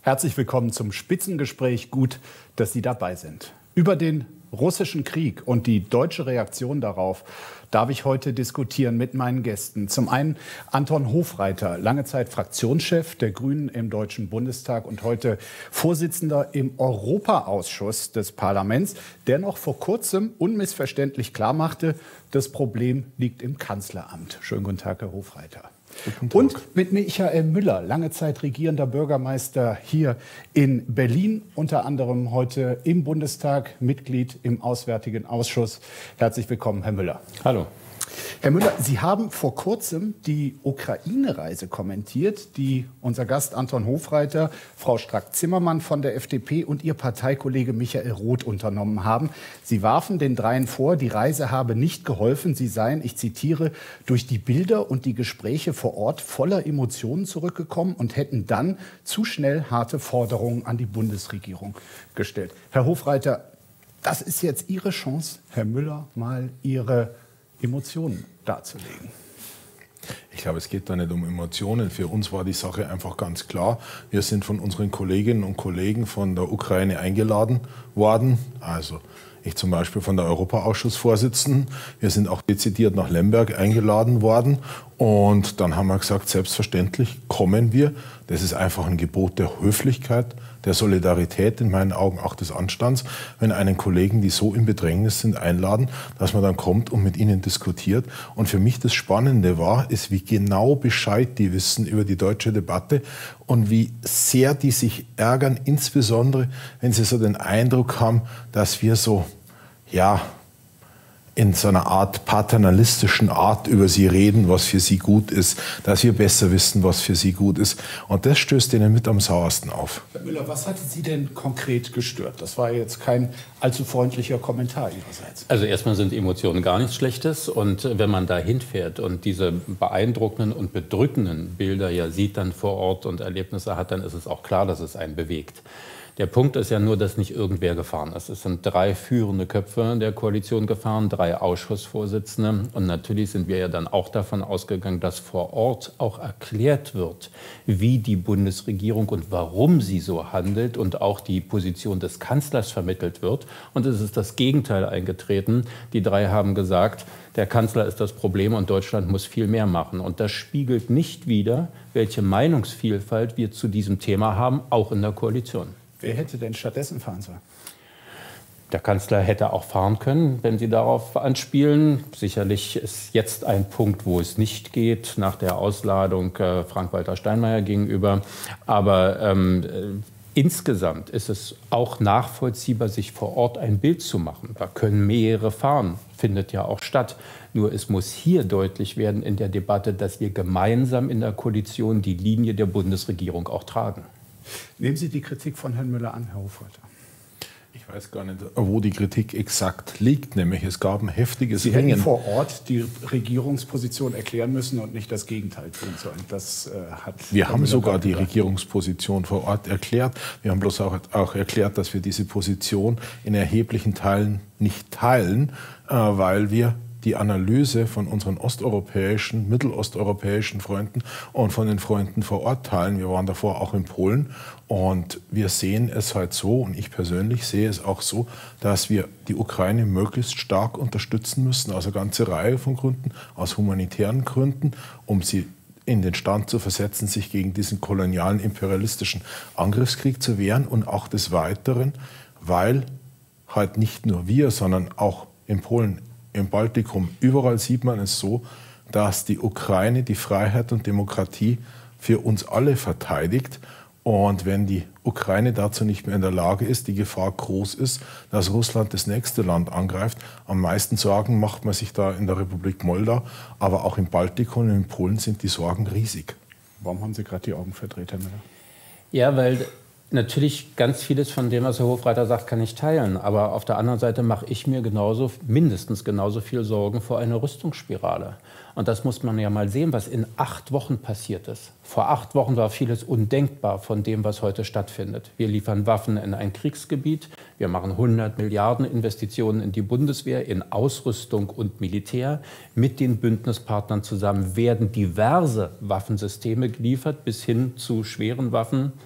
Herzlich willkommen zum Spitzengespräch. Gut, dass Sie dabei sind. Über den russischen Krieg und die deutsche Reaktion darauf darf ich heute diskutieren mit meinen Gästen. Zum einen Anton Hofreiter, lange Zeit Fraktionschef der Grünen im Deutschen Bundestag und heute Vorsitzender im Europaausschuss des Parlaments, der noch vor kurzem unmissverständlich klarmachte, das Problem liegt im Kanzleramt. Schönen guten Tag, Herr Hofreiter. Und mit Michael Müller, lange Zeit regierender Bürgermeister hier in Berlin, unter anderem heute im Bundestag, Mitglied im Auswärtigen Ausschuss. Herzlich willkommen, Herr Müller. Hallo. Herr Müller, Sie haben vor kurzem die Ukraine-Reise kommentiert, die unser Gast Anton Hofreiter, Frau Strack-Zimmermann von der FDP und Ihr Parteikollege Michael Roth unternommen haben. Sie warfen den Dreien vor, die Reise habe nicht geholfen. Sie seien, ich zitiere, durch die Bilder und die Gespräche vor Ort voller Emotionen zurückgekommen und hätten dann zu schnell harte Forderungen an die Bundesregierung gestellt. Herr Hofreiter, das ist jetzt Ihre Chance, Herr Müller, mal Ihre Emotionen darzulegen. Ich glaube, es geht da nicht um Emotionen. Für uns war die Sache einfach ganz klar. Wir sind von unseren Kolleginnen und Kollegen von der Ukraine eingeladen worden. Also ich zum Beispiel von der Europaausschussvorsitzenden. Wir sind auch dezidiert nach Lemberg eingeladen worden. Und dann haben wir gesagt, selbstverständlich kommen wir. Das ist einfach ein Gebot der Höflichkeit, der Solidarität, in meinen Augen auch des Anstands, wenn einen Kollegen, die so im Bedrängnis sind, einladen, dass man dann kommt und mit ihnen diskutiert. Und für mich das Spannende war, ist, wie genau Bescheid die wissen über die deutsche Debatte und wie sehr die sich ärgern, insbesondere wenn sie so den Eindruck haben, dass wir so, ja, in so einer Art paternalistischen Art über sie reden, was für sie gut ist, dass wir besser wissen, was für sie gut ist. Und das stößt ihnen mit am sauersten auf. Herr Müller, was hatte Sie denn konkret gestört? Das war jetzt kein allzu freundlicher Kommentar Ihrerseits. Also erstmal sind Emotionen gar nichts Schlechtes. Und wenn man da hinfährt und diese beeindruckenden und bedrückenden Bilder ja sieht dann vor Ort und Erlebnisse hat, dann ist es auch klar, dass es einen bewegt. Der Punkt ist ja nur, dass nicht irgendwer gefahren ist. Es sind 3 führende Köpfe der Koalition gefahren, 3 Ausschussvorsitzende. Und natürlich sind wir ja dann auch davon ausgegangen, dass vor Ort auch erklärt wird, wie die Bundesregierung und warum sie so handelt und auch die Position des Kanzlers vermittelt wird. Und es ist das Gegenteil eingetreten. Die 3 haben gesagt, der Kanzler ist das Problem und Deutschland muss viel mehr machen. Und das spiegelt nicht wider, welche Meinungsvielfalt wir zu diesem Thema haben, auch in der Koalition. Wer hätte denn stattdessen fahren sollen? Der Kanzler hätte auch fahren können, wenn Sie darauf anspielen. Sicherlich ist jetzt ein Punkt, wo es nicht geht, nach der Ausladung Frank-Walter Steinmeier gegenüber. Aber insgesamt ist es auch nachvollziehbar, sich vor Ort ein Bild zu machen. Da können mehrere fahren, findet ja auch statt. Nur es muss hier deutlich werden in der Debatte, dass wir gemeinsam in der Koalition die Linie der Bundesregierung auch tragen. Nehmen Sie die Kritik von Herrn Müller an, Herr Hofreiter. Ich weiß gar nicht, wo die Kritik exakt liegt. Nämlich es gab ein heftiges Sie hätten vor Ort die Regierungsposition erklären müssen und nicht das Gegenteil tun sollen. Wir haben sogar die Regierungsposition vor Ort erklärt. Wir haben bloß auch erklärt, dass wir diese Position in erheblichen Teilen nicht teilen, weil wir die Analyse von unseren osteuropäischen, mittelosteuropäischen Freunden und von den Freunden vor Ort teilen. Wir waren davor auch in Polen und wir sehen es halt so, und ich persönlich sehe es auch so, dass wir die Ukraine möglichst stark unterstützen müssen, aus einer ganzen Reihe von Gründen, aus humanitären Gründen, um sie in den Stand zu versetzen, sich gegen diesen kolonialen, imperialistischen Angriffskrieg zu wehren und auch des Weiteren, weil halt nicht nur wir, sondern auch in Polen, im Baltikum, überall sieht man es so, dass die Ukraine die Freiheit und Demokratie für uns alle verteidigt. Und wenn die Ukraine dazu nicht mehr in der Lage ist, die Gefahr groß ist, dass Russland das nächste Land angreift, am meisten Sorgen macht man sich da in der Republik Moldau, aber auch im Baltikum und in Polen sind die Sorgen riesig. Warum haben Sie gerade die Augen verdreht, Herr Müller? Ja, weil natürlich ganz vieles von dem, was Herr Hofreiter sagt, kann ich teilen. Aber auf der anderen Seite mache ich mir mindestens genauso viel Sorgen vor einer Rüstungsspirale. Und das muss man ja mal sehen, was in 8 Wochen passiert ist. Vor 8 Wochen war vieles undenkbar von dem, was heute stattfindet. Wir liefern Waffen in ein Kriegsgebiet. Wir machen 100 Milliarden Investitionen in die Bundeswehr, in Ausrüstung und Militär. Mit den Bündnispartnern zusammen werden diverse Waffensysteme geliefert, bis hin zu schweren Waffen,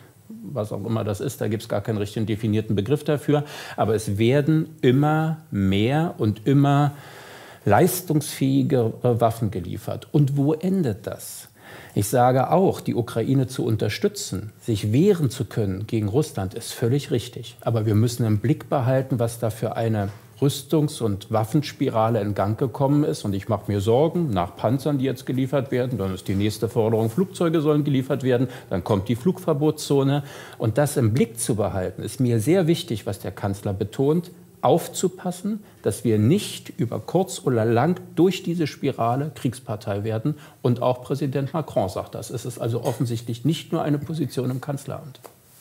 was auch immer das ist, da gibt es gar keinen richtigen definierten Begriff dafür, aber es werden immer mehr und immer leistungsfähigere Waffen geliefert. Und wo endet das? Ich sage auch, die Ukraine zu unterstützen, sich wehren zu können gegen Russland, ist völlig richtig. Aber wir müssen im Blick behalten, was da für eine Rüstungs- und Waffenspirale in Gang gekommen ist. Und ich mache mir Sorgen, nach Panzern, die jetzt geliefert werden, dann ist die nächste Forderung, Flugzeuge sollen geliefert werden, dann kommt die Flugverbotszone. Und das im Blick zu behalten, ist mir sehr wichtig, was der Kanzler betont, aufzupassen, dass wir nicht über kurz oder lang durch diese Spirale Kriegspartei werden. Und auch Präsident Macron sagt das. Es ist also offensichtlich nicht nur eine Position im Kanzleramt.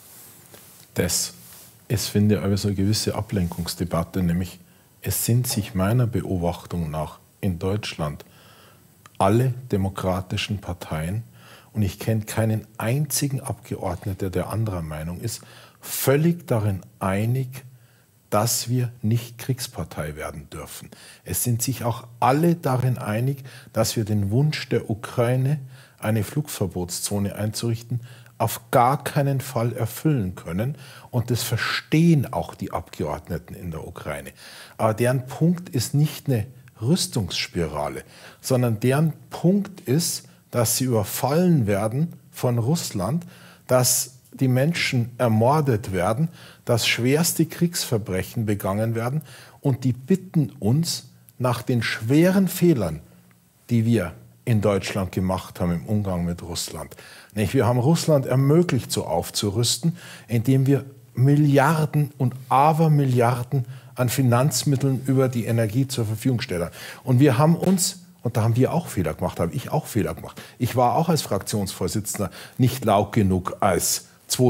Es finde aber so eine gewisse Ablenkungsdebatte, nämlich es sind sich meiner Beobachtung nach in Deutschland alle demokratischen Parteien, und ich kenne keinen einzigen Abgeordneten, der anderer Meinung ist, völlig darin einig, dass wir nicht Kriegspartei werden dürfen. Es sind sich auch alle darin einig, dass wir den Wunsch der Ukraine, eine Flugverbotszone einzurichten, auf gar keinen Fall erfüllen können. Und das verstehen auch die Abgeordneten in der Ukraine. Aber deren Punkt ist nicht eine Rüstungsspirale, sondern deren Punkt ist, dass sie überfallen werden von Russland, dass die Menschen ermordet werden, dass schwerste Kriegsverbrechen begangen werden. Und die bitten uns nach den schweren Fehlern, die wir in Deutschland gemacht haben im Umgang mit Russland. Wir haben Russland ermöglicht, so aufzurüsten, indem wir Milliarden und Abermilliarden an Finanzmitteln über die Energie zur Verfügung stellen. Und wir haben uns, und da haben wir auch Fehler gemacht, habe ich auch Fehler gemacht. Ich war auch als Fraktionsvorsitzender nicht laut genug, als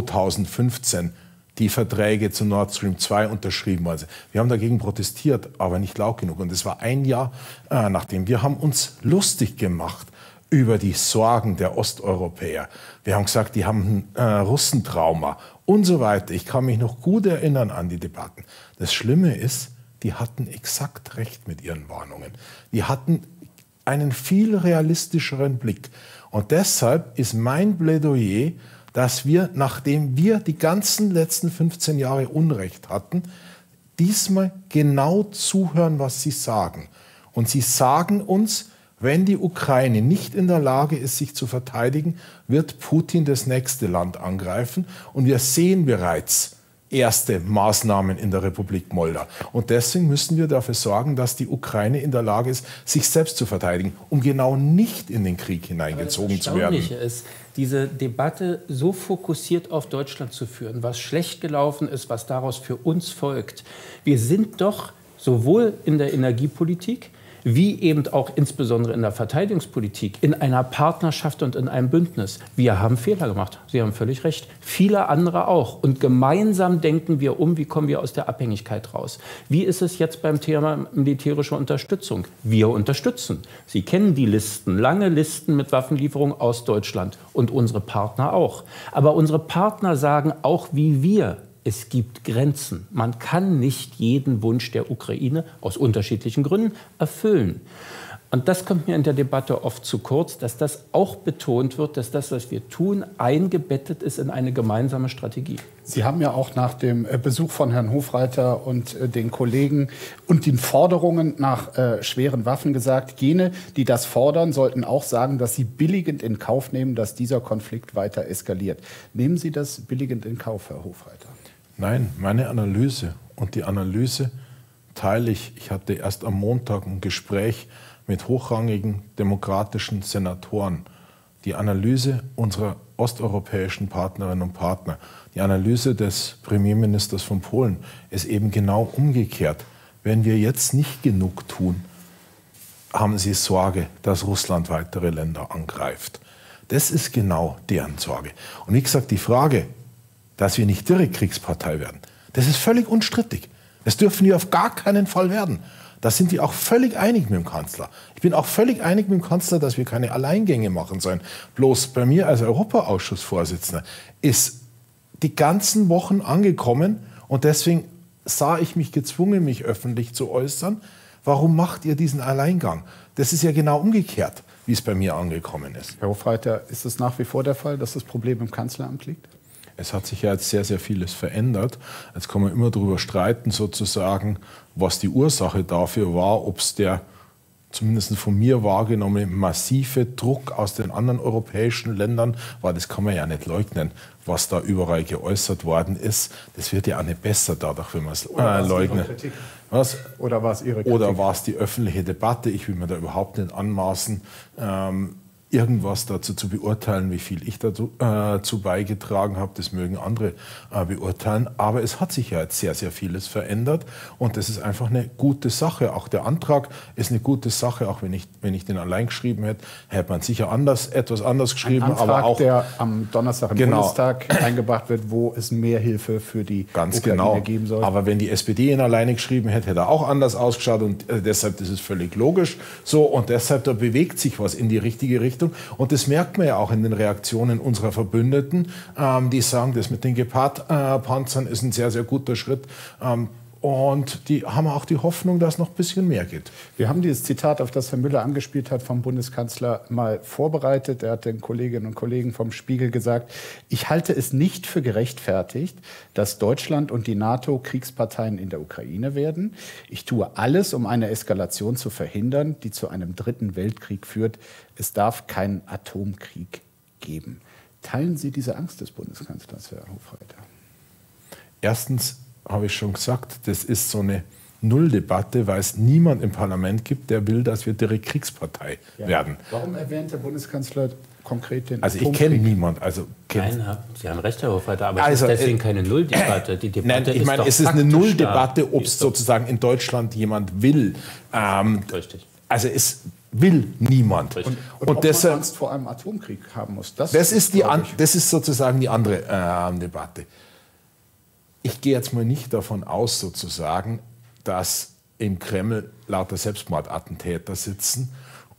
2015 die Verträge zu Nord Stream 2 unterschrieben waren. Wir haben dagegen protestiert, aber nicht laut genug. Und es war ein Jahr nachdem. Wir haben uns lustig gemacht über die Sorgen der Osteuropäer. Wir haben gesagt, die haben ein Russentrauma und so weiter. Ich kann mich noch gut erinnern an die Debatten. Das Schlimme ist, die hatten exakt recht mit ihren Warnungen. Die hatten einen viel realistischeren Blick. Und deshalb ist mein Plädoyer, dass wir, nachdem wir die ganzen letzten 15 Jahre Unrecht hatten, diesmal genau zuhören, was sie sagen. Und sie sagen uns, wenn die Ukraine nicht in der Lage ist, sich zu verteidigen, wird Putin das nächste Land angreifen. Und wir sehen bereits erste Maßnahmen in der Republik Moldau. Und deswegen müssen wir dafür sorgen, dass die Ukraine in der Lage ist, sich selbst zu verteidigen, um genau nicht in den Krieg hineingezogen zu werden. Das Erstaunliche ist, diese Debatte so fokussiert auf Deutschland zu führen, was schlecht gelaufen ist, was daraus für uns folgt. Wir sind doch sowohl in der Energiepolitik wie eben auch insbesondere in der Verteidigungspolitik in einer Partnerschaft und in einem Bündnis. Wir haben Fehler gemacht. Sie haben völlig recht. Viele andere auch. Und gemeinsam denken wir wie kommen wir aus der Abhängigkeit raus. Wie ist es jetzt beim Thema militärische Unterstützung? Wir unterstützen. Sie kennen die Listen, lange Listen mit Waffenlieferungen aus Deutschland und unsere Partner auch. Aber unsere Partner sagen auch wie wir, es gibt Grenzen. Man kann nicht jeden Wunsch der Ukraine aus unterschiedlichen Gründen erfüllen. Und das kommt mir in der Debatte oft zu kurz, dass das auch betont wird, dass das, was wir tun, eingebettet ist in eine gemeinsame Strategie. Sie haben ja auch nach dem Besuch von Herrn Hofreiter und den Kollegen und den Forderungen nach schweren Waffen gesagt, jene, die das fordern, sollten auch sagen, dass sie billigend in Kauf nehmen, dass dieser Konflikt weiter eskaliert. Nehmen Sie das billigend in Kauf, Herr Hofreiter? Nein, meine Analyse, und die Analyse teile ich. Ich hatte erst am Montag ein Gespräch mit hochrangigen demokratischen Senatoren. Die Analyse unserer osteuropäischen Partnerinnen und Partner, die Analyse des Premierministers von Polen ist eben genau umgekehrt. Wenn wir jetzt nicht genug tun, haben sie Sorge, dass Russland weitere Länder angreift. Das ist genau deren Sorge. Und wie gesagt, die Frage, dass wir nicht direkt Kriegspartei werden, das ist völlig unstrittig. Das dürfen wir auf gar keinen Fall werden. Da sind wir auch völlig einig mit dem Kanzler. Ich bin auch völlig einig mit dem Kanzler, dass wir keine Alleingänge machen sollen. Bloß bei mir als Europaausschussvorsitzender ist die ganzen Wochen angekommen und deswegen sah ich mich gezwungen, mich öffentlich zu äußern. Warum macht ihr diesen Alleingang? Das ist ja genau umgekehrt, wie es bei mir angekommen ist. Herr Hofreiter, ist es nach wie vor der Fall, dass das Problem im Kanzleramt liegt? Es hat sich ja jetzt sehr, sehr vieles verändert. Jetzt kann man immer darüber streiten, sozusagen, was die Ursache dafür war, ob es der zumindest von mir wahrgenommene massive Druck aus den anderen europäischen Ländern war. Das kann man ja nicht leugnen, was da überall geäußert worden ist. Das wird ja auch nicht besser dadurch, wenn man es leugnet. Was? Oder war es Ihre Kritik? Oder war es die öffentliche Debatte? Ich will mir da überhaupt nicht anmaßen, irgendwas dazu zu beurteilen, wie viel ich dazu beigetragen habe. Das mögen andere beurteilen. Aber es hat sich ja jetzt sehr, sehr vieles verändert. Und das ist einfach eine gute Sache. Auch der Antrag ist eine gute Sache. Auch wenn ich den allein geschrieben hätte, hätte man sicher etwas anders geschrieben. Ein Antrag, aber auch, der am Donnerstag im Bundestag eingebracht wird, wo es mehr Hilfe für die Ukraine geben soll. Aber wenn die SPD ihn alleine geschrieben hätte, hätte er auch anders ausgeschaut. Und deshalb, das ist völlig logisch so. Und deshalb, da bewegt sich was in die richtige Richtung. Und das merkt man ja auch in den Reaktionen unserer Verbündeten, die sagen, das mit den Gepard-Panzern ist ein sehr, sehr guter Schritt. Und die haben auch die Hoffnung, dass noch ein bisschen mehr geht. Wir haben dieses Zitat, auf das Herr Müller angespielt hat, vom Bundeskanzler mal vorbereitet. Er hat den Kolleginnen und Kollegen vom Spiegel gesagt, ich halte es nicht für gerechtfertigt, dass Deutschland und die NATO Kriegsparteien in der Ukraine werden. Ich tue alles, um eine Eskalation zu verhindern, die zu einem dritten Weltkrieg führt. Es darf keinen Atomkrieg geben. Teilen Sie diese Angst des Bundeskanzlers, Herr Hofreiter? Erstens habe ich schon gesagt, das ist so eine Nulldebatte, weil es niemand im Parlament gibt, der will, dass wir direkt Kriegspartei werden. Warum erwähnt der Bundeskanzler konkret den Atomkrieg? Ich kenne niemanden. Nein, Sie haben recht, Herr Hofreiter, aber es ist deswegen keine Nulldebatte. Die Debatte ich meine, es ist eine Nulldebatte, ob es sozusagen in Deutschland jemand will. Richtig. Also es will niemand. Und ob deshalb, man Angst vor einem Atomkrieg haben muss, das ist sozusagen die andere Debatte. Ich gehe jetzt mal nicht davon aus, sozusagen, dass im Kreml lauter Selbstmordattentäter sitzen.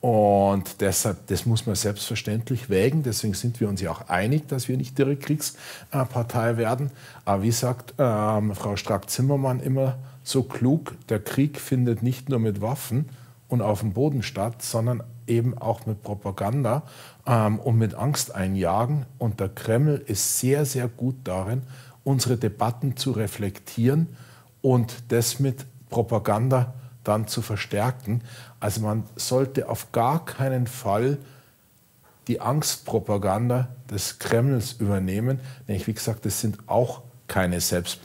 Und deshalb, das muss man selbstverständlich wägen. Deswegen sind wir uns ja auch einig, dass wir nicht direkt Kriegspartei werden. Aber wie sagt Frau Strack-Zimmermann immer so klug, der Krieg findet nicht nur mit Waffen und auf dem Boden statt, sondern eben auch mit Propaganda und mit Angst einjagen. Und der Kreml ist sehr, sehr gut darin, unsere Debatten zu reflektieren und das mit Propaganda dann zu verstärken. Also man sollte auf gar keinen Fall die Angstpropaganda des Kremls übernehmen. Nämlich, wie gesagt, das sind auch keine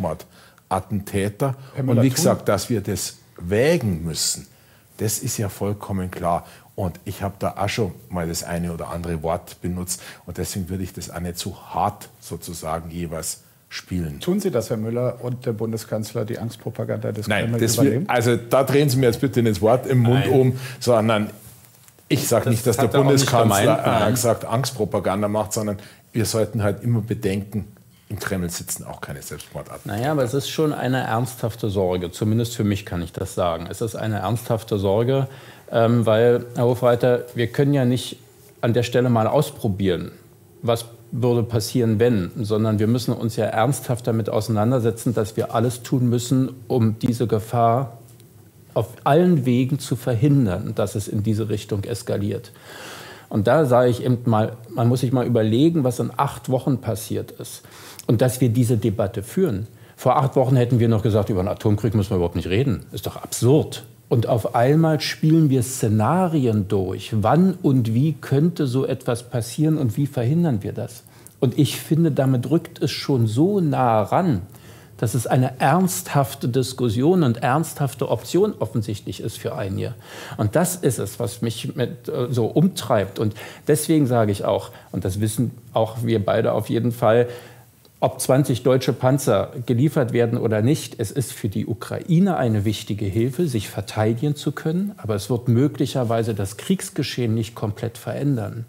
Selbstmordattentäter. Und wie gesagt, dass wir das wägen müssen, das ist ja vollkommen klar. Und ich habe da auch schon mal das eine oder andere Wort benutzt. Und deswegen würde ich das auch nicht so hart sozusagen jeweils spielen. Tun Sie das, Herr Müller und der Bundeskanzler, die Angstpropaganda des Kreml übernehmen? Also da drehen Sie mir jetzt bitte nicht das Wort im Mund um, sondern ich sage nicht, dass der Bundeskanzler gesagt Angstpropaganda macht, sondern wir sollten halt immer bedenken, im Kreml sitzen auch keine Selbstmordattentäter. Naja, aber es ist schon eine ernsthafte Sorge. Zumindest für mich kann ich das sagen. Es ist eine ernsthafte Sorge, weil, Herr Hofreiter, wir können ja nicht an der Stelle mal ausprobieren, was würde passieren, wenn, sondern wir müssen uns ja ernsthaft damit auseinandersetzen, dass wir alles tun müssen, um diese Gefahr auf allen Wegen zu verhindern, dass es in diese Richtung eskaliert. Und da sage ich eben mal, man muss sich mal überlegen, was in 8 Wochen passiert ist und dass wir diese Debatte führen. Vor 8 Wochen hätten wir noch gesagt, über einen Atomkrieg müssen wir überhaupt nicht reden. Ist doch absurd. Und auf einmal spielen wir Szenarien durch. Wann und wie könnte so etwas passieren und wie verhindern wir das? Und ich finde, damit rückt es schon so nah ran, dass es eine ernsthafte Diskussion und ernsthafte Option offensichtlich ist für einige. Und das ist es, was mich so umtreibt. Und deswegen sage ich auch, und das wissen auch wir beide auf jeden Fall, ob 20 deutsche Panzer geliefert werden oder nicht, es ist für die Ukraine eine wichtige Hilfe, sich verteidigen zu können. Aber es wird möglicherweise das Kriegsgeschehen nicht komplett verändern.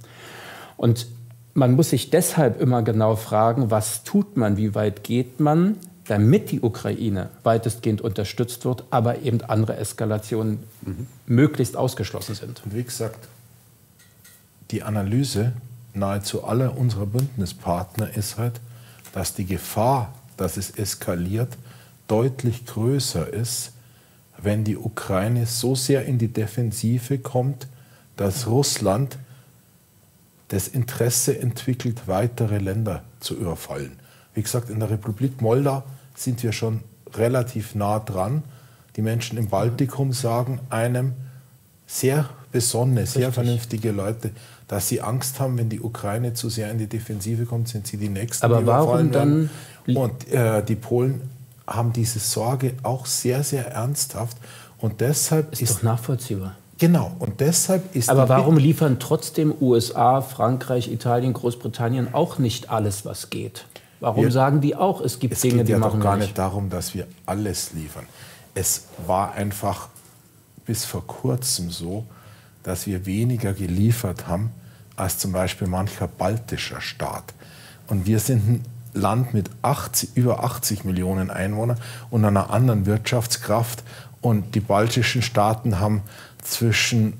Und man muss sich deshalb immer genau fragen, was tut man, wie weit geht man, damit die Ukraine weitestgehend unterstützt wird, aber eben andere Eskalationen möglichst ausgeschlossen sind. Und wie gesagt, die Analyse nahezu aller unserer Bündnispartner ist halt, dass die Gefahr, dass es eskaliert, deutlich größer ist, wenn die Ukraine so sehr in die Defensive kommt, dass Russland das Interesse entwickelt, weitere Länder zu überfallen. Wie gesagt, in der Republik Moldau sind wir schon relativ nah dran. Die Menschen im Baltikum sagen einem sehr besonnene, sehr vernünftige Leute, dass sie Angst haben, wenn die Ukraine zu sehr in die Defensive kommt, sind sie die Nächsten, aber die warum überfallen dann? werden. Und die Polen haben diese Sorge auch sehr, sehr ernsthaft. Und deshalb ist doch nachvollziehbar. Genau, und deshalb ist... Aber warum liefern trotzdem USA, Frankreich, Italien, Großbritannien auch nicht alles, was geht? Warum sagen die auch, es gibt Dinge, die machen wir nicht? Es geht ja doch gar nicht darum, dass wir alles liefern. Es war einfach bis vor kurzem so, dass wir weniger geliefert haben als zum Beispiel mancher baltischer Staat. Und wir sind ein Land mit über 80 Millionen Einwohnern und einer anderen Wirtschaftskraft. Und die baltischen Staaten haben zwischen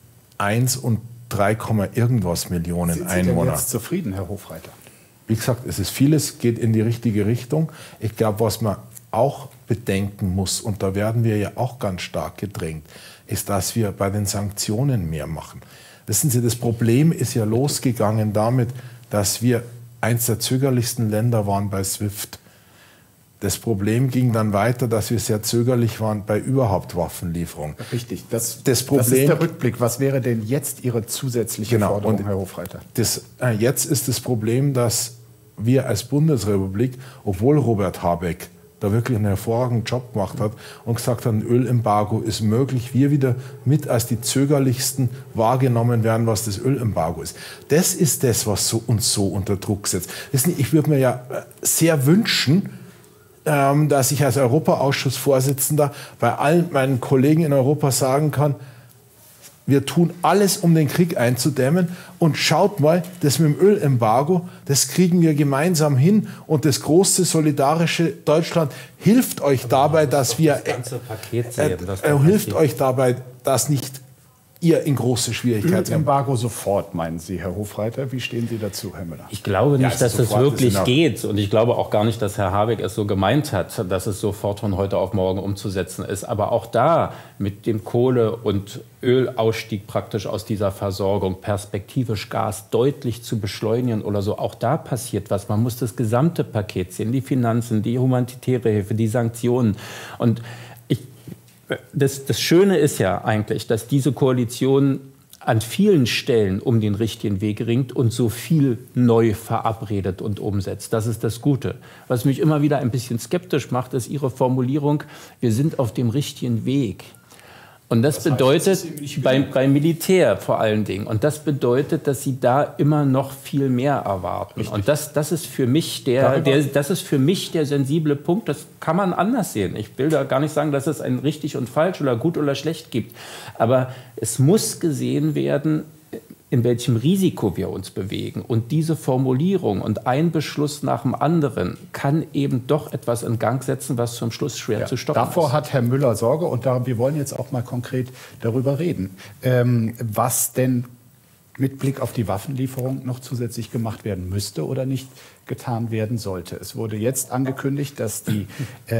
1 und 3, irgendwas Millionen Einwohner. Sind Sie denn jetzt zufrieden, Herr Hofreiter? Wie gesagt, es ist vieles, geht in die richtige Richtung. Ich glaube, was man auch bedenken muss, und da werden wir ja auch ganz stark gedrängt, ist, dass wir bei den Sanktionen mehr machen. Wissen Sie, das Problem ist ja losgegangen damit, dass wir eins der zögerlichsten Länder waren bei SWIFT. Das Problem ging dann weiter, dass wir sehr zögerlich waren bei überhaupt Waffenlieferungen. Richtig, das ist der Rückblick. Was wäre denn jetzt Ihre zusätzliche Forderung, Herr Hofreiter? Jetzt ist das Problem, dass wir als Bundesrepublik, obwohl Robert Habeck da wirklich einen hervorragenden Job gemacht hat und gesagt hat, ein Ölembargo ist möglich, wir wieder mit als die zögerlichsten wahrgenommen werden, was das Ölembargo ist. Das ist das, was uns so unter Druck setzt. Ich würde mir ja sehr wünschen, dass ich als Europaausschussvorsitzender bei allen meinen Kollegen in Europa sagen kann, wir tun alles, um den Krieg einzudämmen, und schaut mal, das mit dem Ölembargo, das kriegen wir gemeinsam hin, und das große solidarische Deutschland hilft euch dabei, dass wir hilft euch dabei, dass nicht ihr in große Schwierigkeiten kommt. Ölembargo sofort, meinen Sie, Herr Hofreiter? Wie stehen Sie dazu, Herr Müller? Ich glaube nicht, dass das wirklich geht. Und ich glaube auch gar nicht, dass Herr Habeck es so gemeint hat, dass es sofort von heute auf morgen umzusetzen ist. Aber auch da mit dem Kohle- und Ölausstieg praktisch aus dieser Versorgung, perspektivisch Gas deutlich zu beschleunigen oder so, auch da passiert was. Man muss das gesamte Paket sehen, die Finanzen, die humanitäre Hilfe, die Sanktionen. Und das Schöne ist ja eigentlich, dass diese Koalition an vielen Stellen um den richtigen Weg ringt und so viel neu verabredet und umsetzt. Das ist das Gute. Was mich immer wieder ein bisschen skeptisch macht, ist Ihre Formulierung, wir sind auf dem richtigen Weg. Und das bedeutet, beim Militär vor allen Dingen, und das bedeutet, dass Sie da immer noch viel mehr erwarten. Richtig. Und das ist für mich der sensible Punkt. Das kann man anders sehen. Ich will da gar nicht sagen, dass es ein richtig und falsch oder gut oder schlecht gibt. Aber es muss gesehen werden, in welchem Risiko wir uns bewegen. Und diese Formulierung und ein Beschluss nach dem anderen kann eben doch etwas in Gang setzen, was zum Schluss schwer zu stoppen ist. Davor hat Herr Müller Sorge, und wir wollen jetzt auch mal konkret darüber reden, was denn mit Blick auf die Waffenlieferung noch zusätzlich gemacht werden müsste oder nicht getan werden sollte. Es wurde jetzt angekündigt, dass die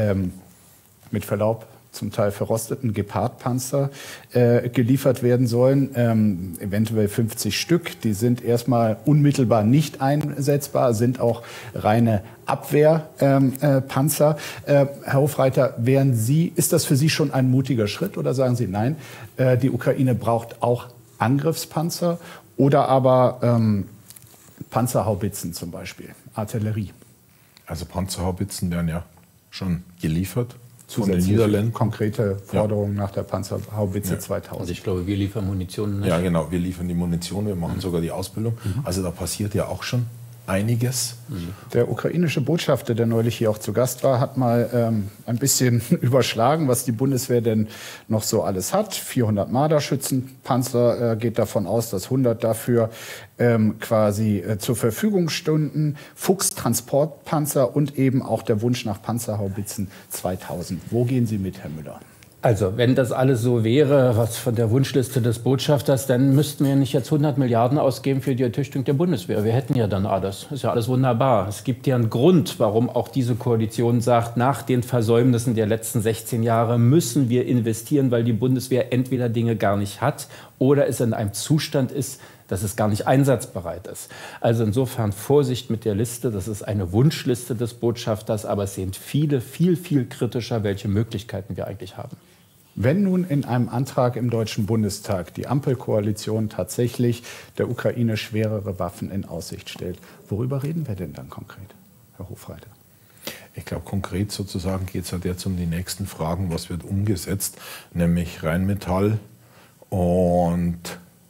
mit Verlaub zum Teil verrosteten Gepard-Panzer geliefert werden sollen, eventuell 50 Stück. Die sind erstmal unmittelbar nicht einsetzbar, sind auch reine Abwehrpanzer. Herr Hofreiter, ist das für Sie schon ein mutiger Schritt, oder sagen Sie, nein, die Ukraine braucht auch Angriffspanzer oder aber Panzerhaubitzen zum Beispiel, Artillerie? Also Panzerhaubitzen werden ja schon geliefert. Zusätzliche konkrete Forderungen nach der Panzerhaubitze 2000. Also ich glaube, wir liefern Munition. Ja, genau, wir liefern die Munition, wir machen sogar die Ausbildung. Also da passiert ja auch schon einiges. Der ukrainische Botschafter, der neulich hier auch zu Gast war, hat mal ein bisschen überschlagen, was die Bundeswehr denn noch so alles hat. 400 Marder-Schützenpanzer, geht davon aus, dass 100 dafür quasi zur Verfügung stünden. Fuchs-Transportpanzer und eben auch der Wunsch nach Panzerhaubitzen 2000. Wo gehen Sie mit, Herr Müller? Also, wenn das alles so wäre, was von der Wunschliste des Botschafters, dann müssten wir nicht jetzt 100 Milliarden ausgeben für die Ertüchtigung der Bundeswehr. Wir hätten ja dann alles. Ist ja alles wunderbar. Es gibt ja einen Grund, warum auch diese Koalition sagt, nach den Versäumnissen der letzten 16 Jahre müssen wir investieren, weil die Bundeswehr entweder Dinge gar nicht hat oder es in einem Zustand ist, dass es gar nicht einsatzbereit ist. Also insofern Vorsicht mit der Liste. Das ist eine Wunschliste des Botschafters, aber es sehen viele viel kritischer, welche Möglichkeiten wir eigentlich haben. Wenn nun in einem Antrag im Deutschen Bundestag die Ampelkoalition tatsächlich der Ukraine schwerere Waffen in Aussicht stellt, worüber reden wir denn dann konkret, Herr Hofreiter? Ich glaube, konkret sozusagen geht es halt jetzt um die nächsten Fragen, was wird umgesetzt, nämlich Rheinmetall und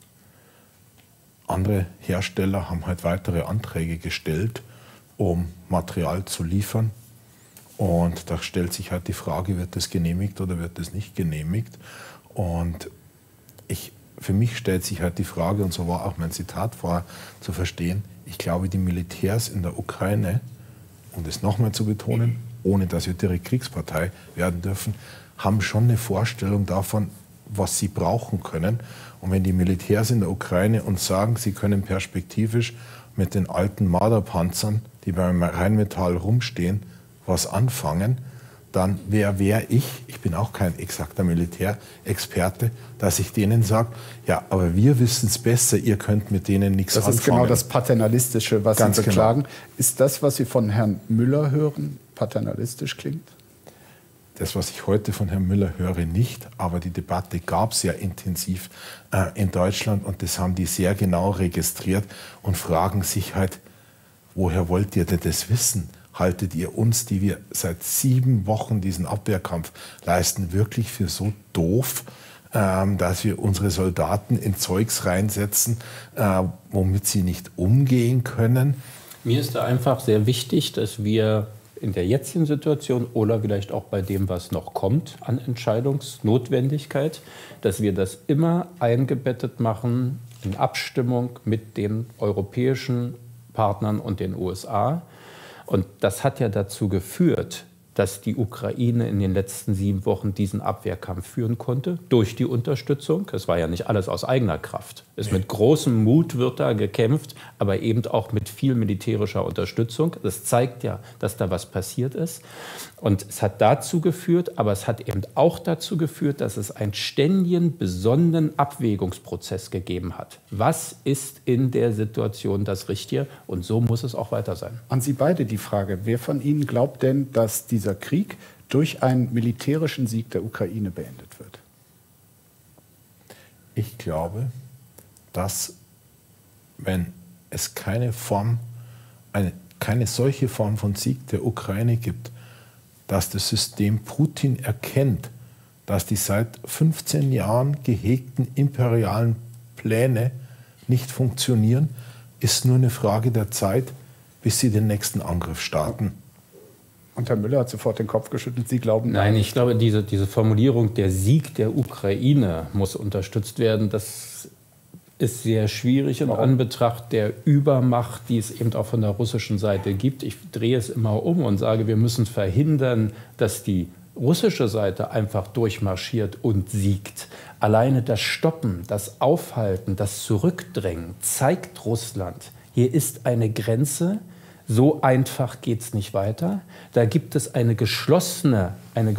andere Hersteller haben halt weitere Anträge gestellt, um Material zu liefern. Und da stellt sich halt die Frage, wird das genehmigt oder wird das nicht genehmigt? Und für mich stellt sich halt die Frage, und so war auch mein Zitat vorher zu verstehen, ich glaube, die Militärs in der Ukraine, um das nochmal zu betonen, ohne dass wir direkt Kriegspartei werden dürfen, haben schon eine Vorstellung davon, was sie brauchen können. Und wenn die Militärs in der Ukraine uns sagen, sie können perspektivisch mit den alten Marder-Panzern, die beim Rheinmetall rumstehen, was anfangen, dann wäre ich bin auch kein exakter Militärexperte, dass ich denen sage, ja, aber wir wissen es besser, ihr könnt mit denen nichts anfangen. Das ist genau das Paternalistische, was Sie beklagen. Genau. Ist das, was Sie von Herrn Müller hören, paternalistisch klingt? Das, was ich heute von Herrn Müller höre, nicht. Aber die Debatte gab es ja intensiv in Deutschland und das haben die sehr genau registriert und fragen sich halt, woher wollt ihr denn das wissen? Haltet ihr uns, die wir seit 7 Wochen diesen Abwehrkampf leisten, wirklich für so doof, dass wir unsere Soldaten in Zeugs reinsetzen, womit sie nicht umgehen können? Mir ist da einfach sehr wichtig, dass wir in der jetzigen Situation oder vielleicht auch bei dem, was noch kommt an Entscheidungsnotwendigkeit, dass wir das immer eingebettet machen in Abstimmung mit den europäischen Partnern und den USA. Und das hat ja dazu geführt, dass die Ukraine in den letzten 7 Wochen diesen Abwehrkampf führen konnte, durch die Unterstützung. Es war ja nicht alles aus eigener Kraft. Mit großem Mut wird da gekämpft, aber eben auch mit viel militärischer Unterstützung. Das zeigt ja, dass da was passiert ist. Und es hat dazu geführt, aber es hat eben auch dazu geführt, dass es einen ständigen, besonnenen Abwägungsprozess gegeben hat. Was ist in der Situation das Richtige? Und so muss es auch weiter sein. An Sie beide die Frage, wer von Ihnen glaubt denn, dass dieser Krieg durch einen militärischen Sieg der Ukraine beendet wird? Ich glaube, dass wenn es keine solche Form von Sieg der Ukraine gibt, dass das System Putin erkennt, dass die seit 15 Jahren gehegten imperialen Pläne nicht funktionieren, ist nur eine Frage der Zeit, bis sie den nächsten Angriff starten. Und Herr Müller hat sofort den Kopf geschüttelt. Sie glauben... Nein, ich glaube, diese Formulierung, der Sieg der Ukraine muss unterstützt werden, das ist sehr schwierig in Anbetracht der Übermacht, die es eben auch von der russischen Seite gibt. Ich drehe es immer um und sage, wir müssen verhindern, dass die russische Seite einfach durchmarschiert und siegt. Alleine das Stoppen, das Aufhalten, das Zurückdrängen zeigt Russland, hier ist eine Grenze. So einfach geht es nicht weiter. Da gibt es eine geschlossene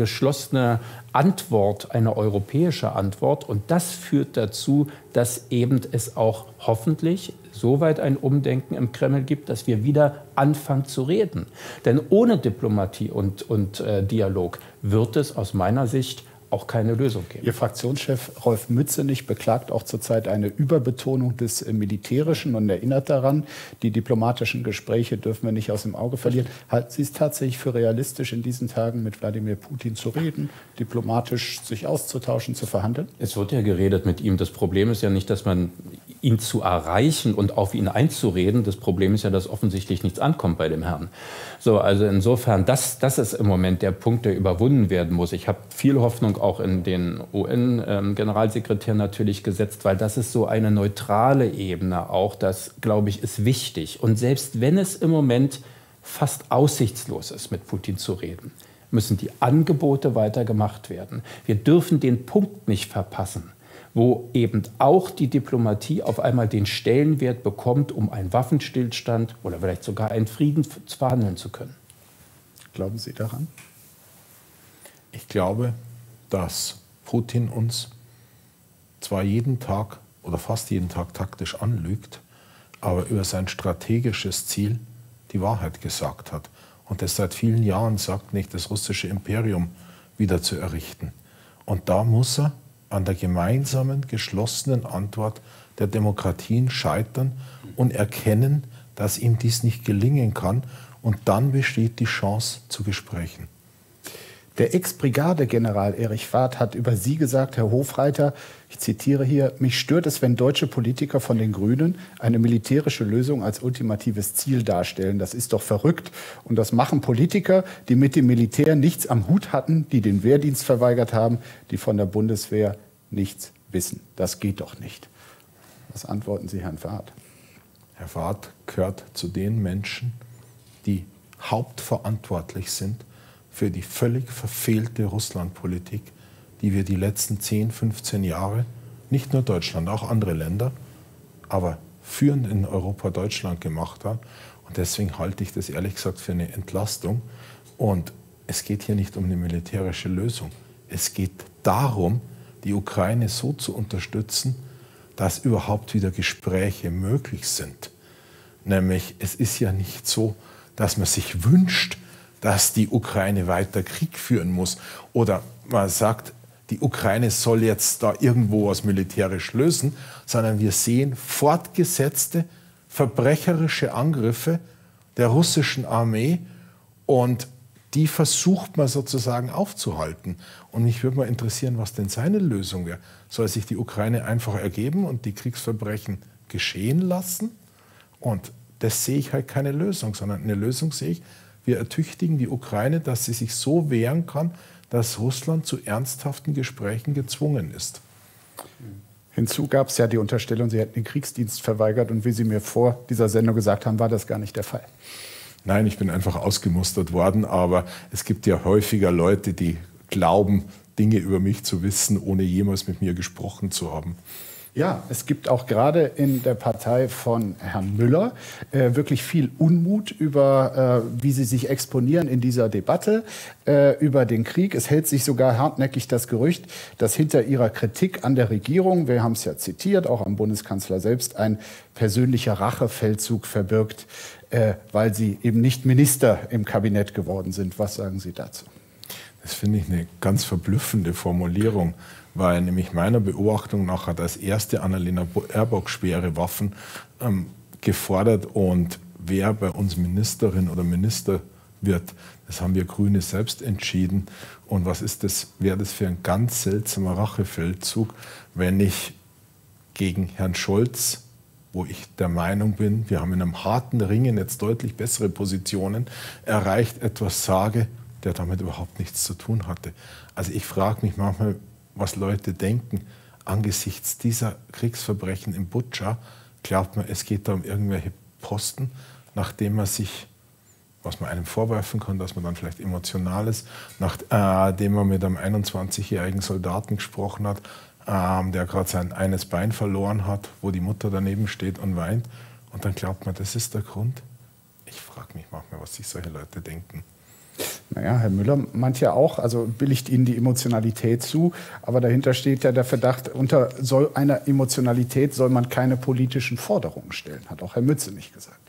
Antwort, eine europäische Antwort. Und das führt dazu, dass eben es auch hoffentlich soweit ein Umdenken im Kreml gibt, dass wir wieder anfangen zu reden. Denn ohne Diplomatie und Dialog wird es aus meiner Sicht auch keine Lösung geben. Ihr Fraktionschef Rolf Mützenich beklagt auch zurzeit eine Überbetonung des Militärischen und erinnert daran, die diplomatischen Gespräche dürfen wir nicht aus dem Auge verlieren. Halten Sie es tatsächlich für realistisch, in diesen Tagen mit Wladimir Putin zu reden, diplomatisch sich auszutauschen, zu verhandeln? Es wird ja geredet mit ihm. Das Problem ist ja nicht, dass man ihn zu erreichen und auf ihn einzureden. Das Problem ist ja, dass offensichtlich nichts ankommt bei dem Herrn. So, also insofern, das ist im Moment der Punkt, der überwunden werden muss. Ich habe viel Hoffnung auch in den UN-Generalsekretär natürlich gesetzt, weil das ist so eine neutrale Ebene auch. Das, glaube ich, ist wichtig. Und selbst wenn es im Moment fast aussichtslos ist, mit Putin zu reden, müssen die Angebote weiter gemacht werden. Wir dürfen den Punkt nicht verpassen, wo eben auch die Diplomatie auf einmal den Stellenwert bekommt, um einen Waffenstillstand oder vielleicht sogar einen Frieden verhandeln zu können. Glauben Sie daran? Ich glaube, dass Putin uns zwar jeden Tag oder fast jeden Tag taktisch anlügt, aber über sein strategisches Ziel die Wahrheit gesagt hat und das seit vielen Jahren sagt, nicht das russische Imperium wieder zu errichten. Und da muss er an der gemeinsamen, geschlossenen Antwort der Demokratien scheitern und erkennen, dass ihm dies nicht gelingen kann. Und dann besteht die Chance zu Gesprächen. Der Ex-Brigadegeneral Erich Warth hat über Sie gesagt, Herr Hofreiter, ich zitiere hier, mich stört es, wenn deutsche Politiker von den Grünen eine militärische Lösung als ultimatives Ziel darstellen. Das ist doch verrückt. Und das machen Politiker, die mit dem Militär nichts am Hut hatten, die den Wehrdienst verweigert haben, die von der Bundeswehr nichts wissen. Das geht doch nicht. Was antworten Sie, Herrn Warth? Herr Warth gehört zu den Menschen, die hauptverantwortlich sind für die völlig verfehlte Russlandpolitik, die wir die letzten 10, 15 Jahre, nicht nur Deutschland, auch andere Länder, aber führend in Europa Deutschland gemacht haben. Und deswegen halte ich das ehrlich gesagt für eine Entlastung. Und es geht hier nicht um eine militärische Lösung. Es geht darum, die Ukraine so zu unterstützen, dass überhaupt wieder Gespräche möglich sind. Nämlich, es ist ja nicht so, dass man sich wünscht, dass die Ukraine weiter Krieg führen muss. Oder man sagt, die Ukraine soll jetzt da irgendwo was militärisch lösen, sondern wir sehen fortgesetzte verbrecherische Angriffe der russischen Armee und die versucht man sozusagen aufzuhalten. Und mich würde mal interessieren, was denn seine Lösung wäre. Soll sich die Ukraine einfach ergeben und die Kriegsverbrechen geschehen lassen? Und das sehe ich halt keine Lösung, sondern eine Lösung sehe ich, wir ertüchtigen die Ukraine, dass sie sich so wehren kann, dass Russland zu ernsthaften Gesprächen gezwungen ist. Hinzu gab es ja die Unterstellung, Sie hätten den Kriegsdienst verweigert. Und wie Sie mir vor dieser Sendung gesagt haben, war das gar nicht der Fall. Nein, ich bin einfach ausgemustert worden. Aber es gibt ja häufiger Leute, die glauben, Dinge über mich zu wissen, ohne jemals mit mir gesprochen zu haben. Ja, es gibt auch gerade in der Partei von Herrn Müller wirklich viel Unmut über, wie sie sich exponieren in dieser Debatte über den Krieg. Es hält sich sogar hartnäckig das Gerücht, dass hinter ihrer Kritik an der Regierung, wir haben es ja zitiert, auch am Bundeskanzler selbst, ein persönlicher Rachefeldzug verbirgt, weil sie eben nicht Minister im Kabinett geworden sind. Was sagen Sie dazu? Das finde ich eine ganz verblüffende Formulierung, weil nämlich meiner Beobachtung nach hat als erste Annalena Baerbock schwere Waffen gefordert und wer bei uns Ministerin oder Minister wird, das haben wir Grüne selbst entschieden. Und was ist das, wäre das für ein ganz seltsamer Rachefeldzug, wenn ich gegen Herrn Scholz, wo ich der Meinung bin, wir haben in einem harten Ringen jetzt deutlich bessere Positionen erreicht, etwas sage, der damit überhaupt nichts zu tun hatte. Also ich frage mich manchmal, was Leute denken, angesichts dieser Kriegsverbrechen in Butscha, glaubt man, es geht da um irgendwelche Posten, nachdem man sich, was man einem vorwerfen kann, dass man dann vielleicht emotional ist, nachdem man mit einem 21-jährigen Soldaten gesprochen hat, der gerade sein eines Bein verloren hat, wo die Mutter daneben steht und weint, und dann glaubt man, das ist der Grund. Ich frage mich manchmal, was sich solche Leute denken. Naja, Herr Müller meint ja auch, also billigt Ihnen die Emotionalität zu, aber dahinter steht ja der Verdacht, unter so einer Emotionalität soll man keine politischen Forderungen stellen, hat auch Herr Mütze nicht gesagt.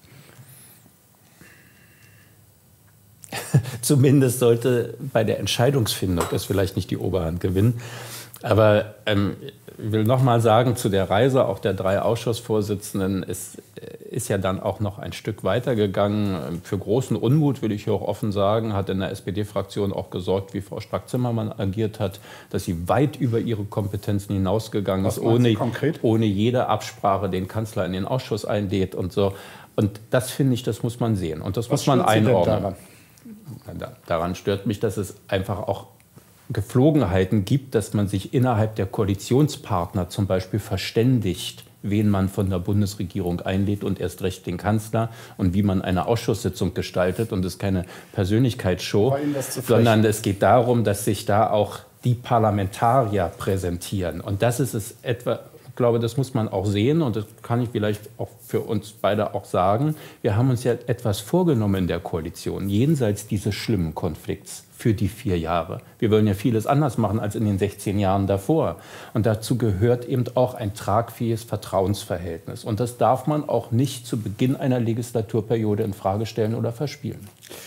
Zumindest sollte bei der Entscheidungsfindung das vielleicht nicht die Oberhand gewinnen. Aber ich will noch mal sagen, zu der Reise auch der 3 Ausschussvorsitzenden ist ja dann auch noch ein Stück weitergegangen. Für großen Unmut, will ich hier auch offen sagen, hat in der SPD-Fraktion auch gesorgt, wie Frau Strack-Zimmermann agiert hat, dass sie weit über ihre Kompetenzen hinausgegangen ist, ohne jede Absprache den Kanzler in den Ausschuss einlädt und so. Und das finde ich, das muss man sehen und das muss man einordnen. Daran stört mich, dass es einfach auch Geflogenheiten gibt, dass man sich innerhalb der Koalitionspartner zum Beispiel verständigt, wen man von der Bundesregierung einlädt und erst recht den Kanzler und wie man eine Ausschusssitzung gestaltet. Und es ist keine Persönlichkeitsshow, sondern es geht darum, dass sich da auch die Parlamentarier präsentieren. Und das ist es etwa glaube, das muss man auch sehen und das kann ich vielleicht auch für uns beide auch sagen. Wir haben uns ja etwas vorgenommen in der Koalition, jenseits dieses schlimmen Konflikts für die 4 Jahre. Wir wollen ja vieles anders machen als in den 16 Jahren davor. Und dazu gehört eben auch ein tragfähiges Vertrauensverhältnis. Und das darf man auch nicht zu Beginn einer Legislaturperiode in Frage stellen oder verspielen.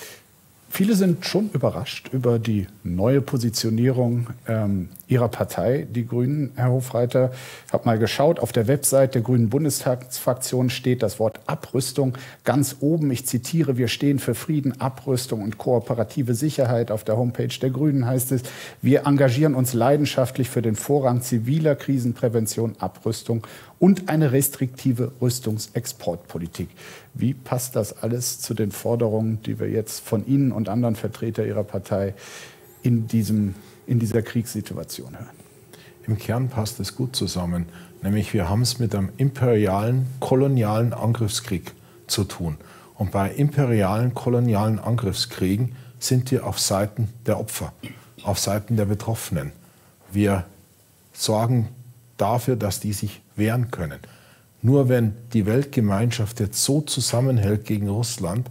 Viele sind schon überrascht über die neue Positionierung Ihrer Partei, die Grünen, Herr Hofreiter. Ich habe mal geschaut, auf der Website der Grünen Bundestagsfraktion steht das Wort Abrüstung ganz oben. Ich zitiere, wir stehen für Frieden, Abrüstung und kooperative Sicherheit. Auf der Homepage der Grünen heißt es, wir engagieren uns leidenschaftlich für den Vorrang ziviler Krisenprävention, Abrüstung und eine restriktive Rüstungsexportpolitik. Wie passt das alles zu den Forderungen, die wir jetzt von Ihnen und anderen Vertretern Ihrer Partei in dieser Kriegssituation hören? Im Kern passt es gut zusammen. Nämlich wir haben es mit einem imperialen, kolonialen Angriffskrieg zu tun. Und bei imperialen, kolonialen Angriffskriegen sind wir auf Seiten der Opfer, auf Seiten der Betroffenen. Wir sorgen dafür, dass die sich wehren können. Nur wenn die Weltgemeinschaft jetzt so zusammenhält gegen Russland,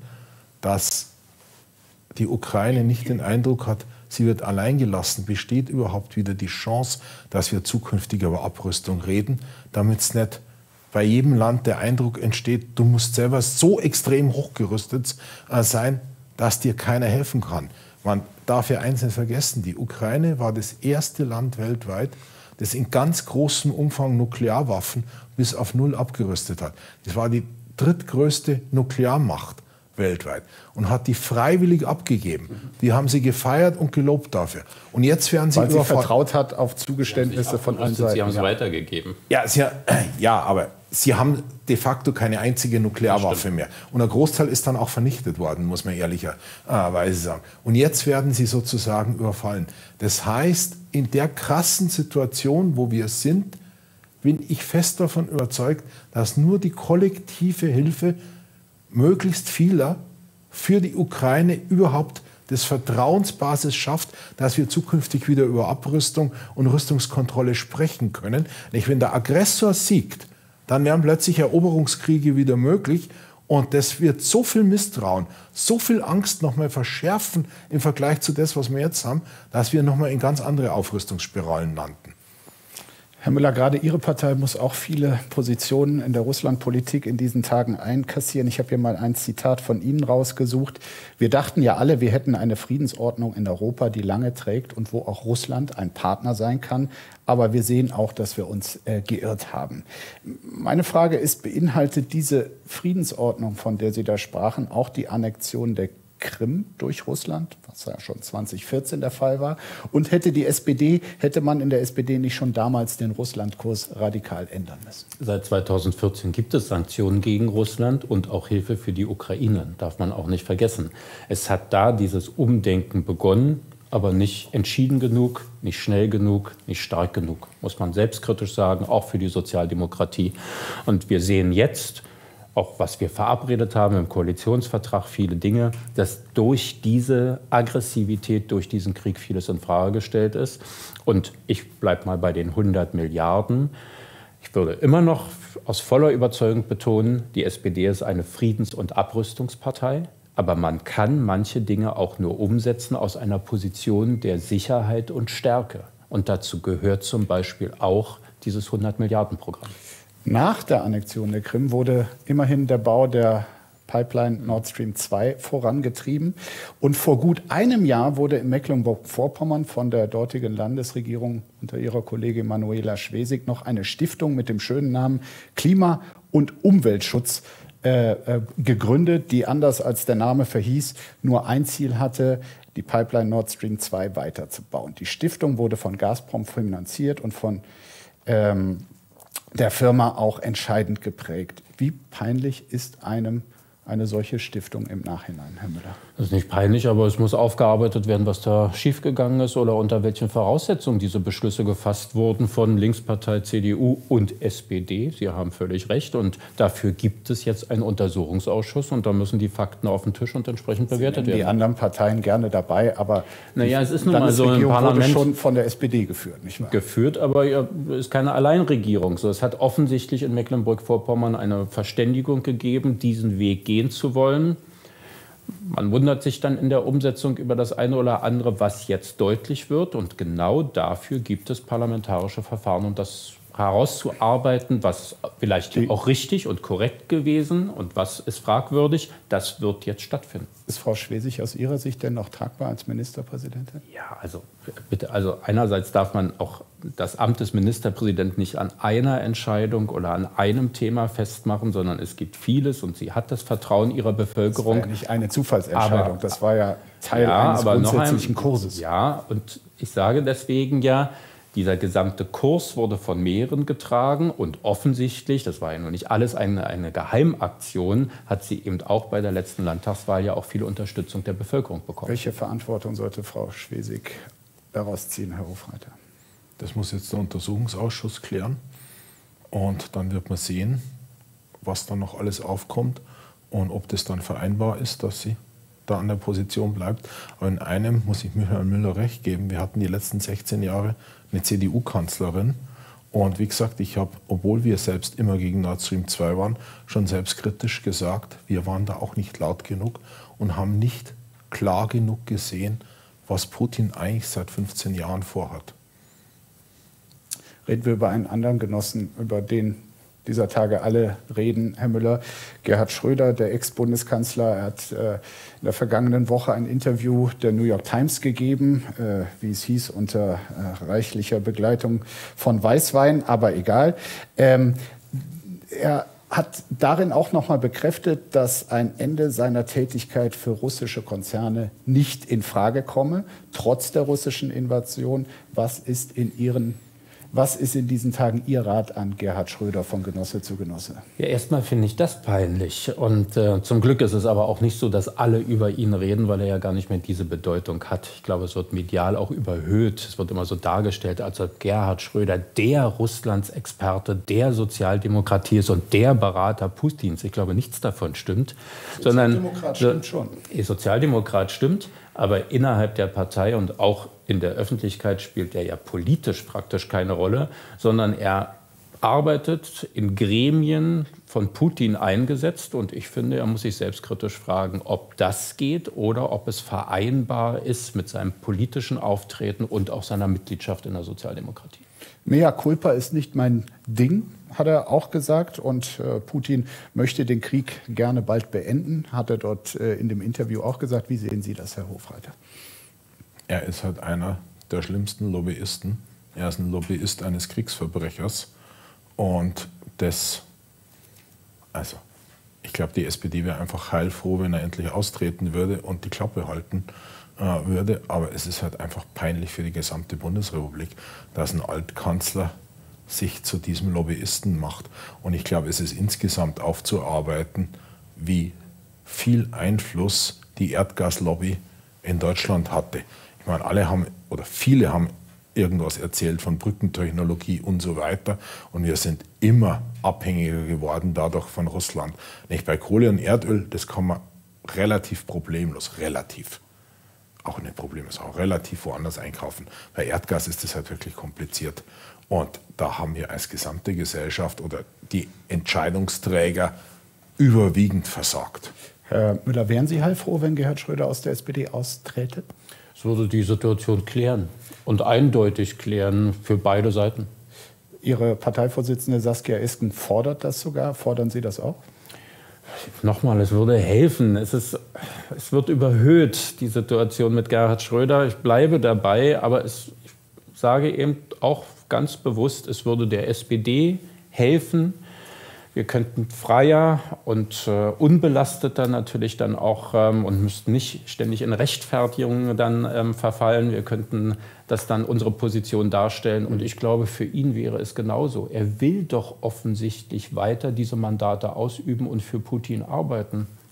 dass die Ukraine nicht den Eindruck hat, sie wird alleingelassen, besteht überhaupt wieder die Chance, dass wir zukünftig über Abrüstung reden, damit es nicht bei jedem Land der Eindruck entsteht, du musst selber so extrem hochgerüstet sein, dass dir keiner helfen kann. Man darf ja eins nicht vergessen, die Ukraine war das erste Land weltweit, das in ganz großem Umfang Nuklearwaffen bis auf null abgerüstet hat. Das war die drittgrößte Nuklearmacht weltweit und hat die freiwillig abgegeben. Die haben sie gefeiert und gelobt dafür. Und jetzt werden sie weil sie vertraut hat auf Zugeständnisse von allen Seiten. Sie haben es weitergegeben. Ja, aber sie haben de facto keine einzige Nuklearwaffe mehr. Und ein Großteil ist dann auch vernichtet worden, muss man ehrlicherweise sagen. Und jetzt werden sie sozusagen überfallen. Das heißt, in der krassen Situation, wo wir sind, bin ich fest davon überzeugt, dass nur die kollektive Hilfe möglichst vieler für die Ukraine überhaupt das Vertrauensbasis schafft, dass wir zukünftig wieder über Abrüstung und Rüstungskontrolle sprechen können. Wenn der Aggressor siegt, dann werden plötzlich Eroberungskriege wieder möglich und das wird so viel Misstrauen, so viel Angst nochmal verschärfen im Vergleich zu dem, was wir jetzt haben, dass wir nochmal in ganz andere Aufrüstungsspiralen landen. Herr Müller, gerade Ihre Partei muss auch viele Positionen in der Russlandpolitik in diesen Tagen einkassieren. Ich habe hier mal ein Zitat von Ihnen rausgesucht. Wir dachten ja alle, wir hätten eine Friedensordnung in Europa, die lange trägt und wo auch Russland ein Partner sein kann. Aber wir sehen auch, dass wir uns geirrt haben. Meine Frage ist, beinhaltet diese Friedensordnung, von der Sie da sprachen, auch die Annexion der Krim durch Russland, was ja schon 2014 der Fall war? Und hätte man in der SPD nicht schon damals den Russlandkurs radikal ändern müssen? Seit 2014 gibt es Sanktionen gegen Russland und auch Hilfe für die Ukraine, darf man auch nicht vergessen. Es hat da dieses Umdenken begonnen, aber nicht entschieden genug, nicht schnell genug, nicht stark genug, muss man selbstkritisch sagen, auch für die Sozialdemokratie. Und wir sehen jetzt, auch was wir verabredet haben im Koalitionsvertrag, viele Dinge, dass durch diese Aggressivität, durch diesen Krieg vieles in Frage gestellt ist. Und ich bleibe mal bei den 100 Milliarden. Ich würde immer noch aus voller Überzeugung betonen, die SPD ist eine Friedens- und Abrüstungspartei. Aber man kann manche Dinge auch nur umsetzen aus einer Position der Sicherheit und Stärke. Und dazu gehört zum Beispiel auch dieses 100-Milliarden-Programm. Nach der Annexion der Krim wurde immerhin der Bau der Pipeline Nord Stream 2 vorangetrieben. Und vor gut einem Jahr wurde in Mecklenburg-Vorpommern von der dortigen Landesregierung unter ihrer Kollegin Manuela Schwesig noch eine Stiftung mit dem schönen Namen Klima- und Umweltschutz gegründet, die anders als der Name verhieß, nur ein Ziel hatte, die Pipeline Nord Stream 2 weiterzubauen. Die Stiftung wurde von Gazprom finanziert und von der Firma auch entscheidend geprägt. Wie peinlich ist einem eine solche Stiftung im Nachhinein, Herr Müller? Das ist nicht peinlich, aber es muss aufgearbeitet werden, was da schiefgegangen ist oder unter welchen Voraussetzungen diese Beschlüsse gefasst wurden von Linkspartei, CDU und SPD. Sie haben völlig recht. Und dafür gibt es jetzt einen Untersuchungsausschuss. Und da müssen die Fakten auf den Tisch und entsprechend bewertet werden. Die anderen Parteien gerne dabei, aber naja, es ist nun mal so ein Parlament wurde schon von der SPD geführt, nicht wahr? Geführt, aber es ist keine Alleinregierung. So, es hat offensichtlich in Mecklenburg-Vorpommern eine Verständigung gegeben, diesen Weg gehen zu wollen. Man wundert sich dann in der Umsetzung über das eine oder andere, was jetzt deutlich wird. Und genau dafür gibt es parlamentarische Verfahren, um das herauszuarbeiten, was vielleicht auch richtig und korrekt gewesen und was ist fragwürdig. Das wird jetzt stattfinden. Ist Frau Schwesig aus Ihrer Sicht denn noch tragbar als Ministerpräsidentin? Ja, also bitte, also einerseits darf man auch das Amt des Ministerpräsidenten nicht an einer Entscheidung oder an einem Thema festmachen, sondern es gibt vieles und sie hat das Vertrauen ihrer Bevölkerung. Das war ja nicht eine Zufallsentscheidung, das war ja Teil eines grundsätzlichen Kurses. Ja, und ich sage deswegen ja, dieser gesamte Kurs wurde von mehreren getragen und offensichtlich, das war ja noch nicht alles eine Geheimaktion, hat sie eben auch bei der letzten Landtagswahl ja auch viel Unterstützung der Bevölkerung bekommen. Welche Verantwortung sollte Frau Schwesig daraus ziehen, Herr Hofreiter? Das muss jetzt der Untersuchungsausschuss klären und dann wird man sehen, was dann noch alles aufkommt und ob das dann vereinbar ist, dass sie da an der Position bleibt. Aber in einem muss ich Michael Müller recht geben, wir hatten die letzten 16 Jahre eine CDU-Kanzlerin und wie gesagt, ich habe, obwohl wir selbst immer gegen Nord Stream 2 waren, schon selbstkritisch gesagt, wir waren da auch nicht laut genug und haben nicht klar genug gesehen, was Putin eigentlich seit 15 Jahren vorhat. Reden wir über einen anderen Genossen, über den dieser Tage alle reden, Herr Müller. Gerhard Schröder, der Ex-Bundeskanzler, er hat in der vergangenen Woche ein Interview der New York Times gegeben, wie es hieß, unter reichlicher Begleitung von Weißwein, aber egal. Er hat darin auch noch mal bekräftet, dass ein Ende seiner Tätigkeit für russische Konzerne nicht in Frage komme, trotz der russischen Invasion. Was ist in diesen Tagen Ihr Rat an Gerhard Schröder von Genosse zu Genosse? Ja, erstmal finde ich das peinlich. Und zum Glück ist es aber auch nicht so, dass alle über ihn reden, weil er ja gar nicht mehr diese Bedeutung hat. Ich glaube, es wird medial auch überhöht. Es wird immer so dargestellt, als ob Gerhard Schröder der Russlandsexperte, der Sozialdemokratie ist und der Berater Putins. Ich glaube, nichts davon stimmt. Sozialdemokrat stimmt schon. Sozialdemokrat stimmt, aber innerhalb der Partei und auch in der Öffentlichkeit spielt er ja politisch praktisch keine Rolle, sondern er arbeitet in Gremien von Putin eingesetzt. Und ich finde, er muss sich selbstkritisch fragen, ob das geht oder ob es vereinbar ist mit seinem politischen Auftreten und auch seiner Mitgliedschaft in der Sozialdemokratie. Mea culpa ist nicht mein Ding, hat er auch gesagt. Und Putin möchte den Krieg gerne bald beenden, hat er dort in dem Interview auch gesagt. Wie sehen Sie das, Herr Hofreiter? Er ist halt einer der schlimmsten Lobbyisten. Er ist ein Lobbyist eines Kriegsverbrechers. Und ich glaube, die SPD wäre einfach heilfroh, wenn er endlich austreten würde und die Klappe halten würde. Aber es ist halt einfach peinlich für die gesamte Bundesrepublik, dass ein Altkanzler sich zu diesem Lobbyisten macht. Und ich glaube, es ist insgesamt aufzuarbeiten, wie viel Einfluss die Erdgaslobby in Deutschland hatte. Ich meine, viele haben irgendwas erzählt von Brückentechnologie und so weiter. Und wir sind immer abhängiger geworden dadurch von Russland. Nicht bei Kohle und Erdöl, das kann man relativ problemlos, auch relativ woanders einkaufen. Bei Erdgas ist das halt wirklich kompliziert. Und da haben wir als gesamte Gesellschaft oder die Entscheidungsträger überwiegend versagt. Herr Müller, wären Sie heilfroh, wenn Gerhard Schröder aus der SPD austräte? Es würde die Situation klären und eindeutig klären für beide Seiten. Ihre Parteivorsitzende Saskia Esken fordert das sogar. Fordern Sie das auch? Nochmal, es würde helfen. Es wird überhöht, die Situation mit Gerhard Schröder. Ich bleibe dabei, aber ich sage eben auch ganz bewusst, es würde der SPD helfen. Wir könnten freier und unbelasteter natürlich dann auch und müssten nicht ständig in Rechtfertigungen dann verfallen. Wir könnten das dann unsere Position darstellen. Und ich glaube, für ihn wäre es genauso. Er will doch offensichtlich weiter diese Mandate ausüben und für Putin arbeiten.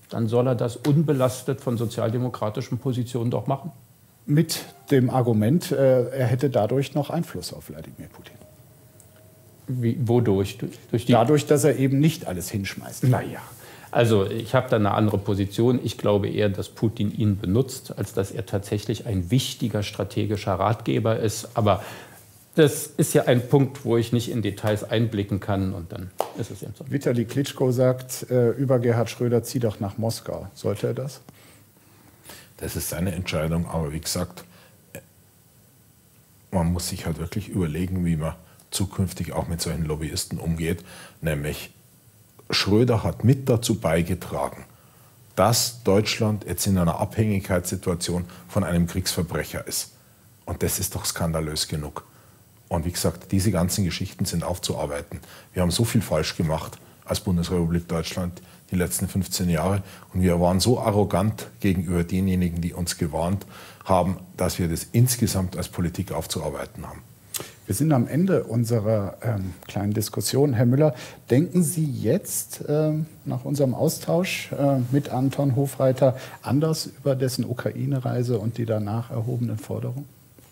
dann soll er das unbelastet von sozialdemokratischen Positionen doch machen. Mit dem Argument, er hätte dadurch noch Einfluss auf Wladimir Putin. Wodurch? Dadurch, dass er eben nicht alles hinschmeißt. Naja, also ich habe da eine andere Position. Ich glaube eher, dass Putin ihn benutzt, als dass er tatsächlich ein wichtiger strategischer Ratgeber ist. Aber das ist ja ein Punkt, wo ich nicht in Details einblicken kann, und dann ist es eben so. Vitali Klitschko sagt über Gerhard Schröder, zieh doch nach Moskau. Sollte er das? Das ist seine Entscheidung, aber wie gesagt, man muss sich halt wirklich überlegen, wie man zukünftig auch mit solchen Lobbyisten umgeht. Nämlich Schröder hat mit dazu beigetragen, dass Deutschland jetzt in einer Abhängigkeitssituation von einem Kriegsverbrecher ist. Und das ist doch skandalös genug. Und wie gesagt, diese ganzen Geschichten sind aufzuarbeiten. Wir haben so viel falsch gemacht als Bundesrepublik Deutschland die letzten 15 Jahre. Und wir waren so arrogant gegenüber denjenigen, die uns gewarnt haben, dass wir das insgesamt als Politik aufzuarbeiten haben. Wir sind am Ende unserer kleinen Diskussion. Herr Müller, denken Sie jetzt nach unserem Austausch mit Anton Hofreiter anders über dessen Ukraine-Reise und die danach erhobenen Forderungen?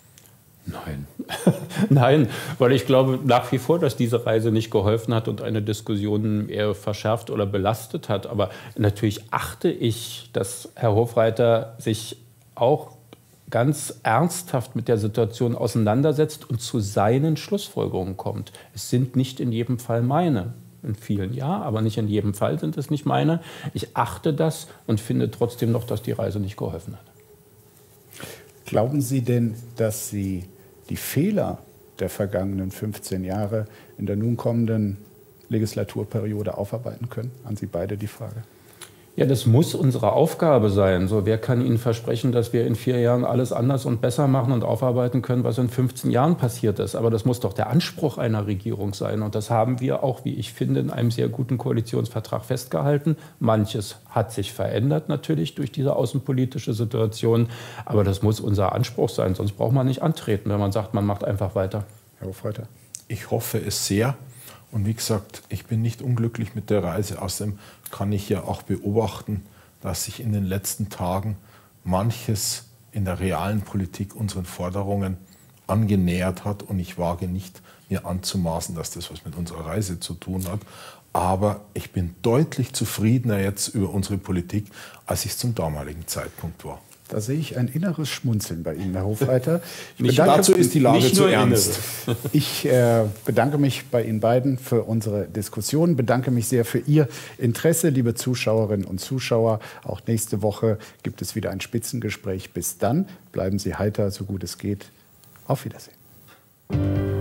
Nein. Nein, weil ich glaube nach wie vor, dass diese Reise nicht geholfen hat und eine Diskussion eher verschärft oder belastet hat. Aber natürlich achte ich, dass Herr Hofreiter sich auch ganz ernsthaft mit der Situation auseinandersetzt und zu seinen Schlussfolgerungen kommt. Es sind nicht in jedem Fall meine. In vielen ja, aber nicht in jedem Fall sind es nicht meine. Ich achte das und finde trotzdem noch, dass die Reise nicht geholfen hat. Glauben Sie denn, dass Sie die Fehler der vergangenen 15 Jahre in der nun kommenden Legislaturperiode aufarbeiten können? An Sie beide die Frage. Ja, das muss unsere Aufgabe sein. So, wer kann Ihnen versprechen, dass wir in 4 Jahren alles anders und besser machen und aufarbeiten können, was in 15 Jahren passiert ist? Aber das muss doch der Anspruch einer Regierung sein. Und das haben wir auch, wie ich finde, in einem sehr guten Koalitionsvertrag festgehalten. Manches hat sich verändert natürlich durch diese außenpolitische Situation. Aber das muss unser Anspruch sein. Sonst braucht man nicht antreten, wenn man sagt, man macht einfach weiter. Herr Hofreiter. Ich hoffe es sehr. Und wie gesagt, ich bin nicht unglücklich mit der Reise. Außerdem kann ich ja auch beobachten, dass sich in den letzten Tagen manches in der realen Politik unseren Forderungen angenähert hat. Und ich wage nicht, mir anzumaßen, dass das was mit unserer Reise zu tun hat. Aber ich bin deutlich zufriedener jetzt über unsere Politik, als ich es zum damaligen Zeitpunkt war. Da sehe ich ein inneres Schmunzeln bei Ihnen, Herr Hofreiter. Dazu ist die Lage zu ernst. Ich bedanke mich bei Ihnen beiden für unsere Diskussion, bedanke mich sehr für Ihr Interesse, liebe Zuschauerinnen und Zuschauer. Auch nächste Woche gibt es wieder ein Spitzengespräch. Bis dann, bleiben Sie heiter, so gut es geht. Auf Wiedersehen.